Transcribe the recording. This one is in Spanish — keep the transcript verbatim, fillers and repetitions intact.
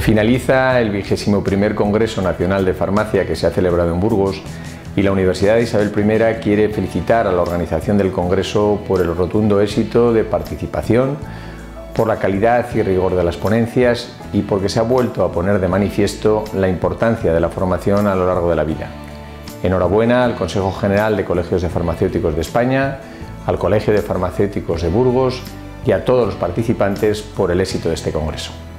Finaliza el vigésimo primer Congreso Nacional de Farmacia que se ha celebrado en Burgos y la Universidad de Isabel primera quiere felicitar a la organización del Congreso por el rotundo éxito de participación, por la calidad y rigor de las ponencias y porque se ha vuelto a poner de manifiesto la importancia de la formación a lo largo de la vida. Enhorabuena al Consejo General de Colegios de Farmacéuticos de España, al Colegio de Farmacéuticos de Burgos y a todos los participantes por el éxito de este Congreso.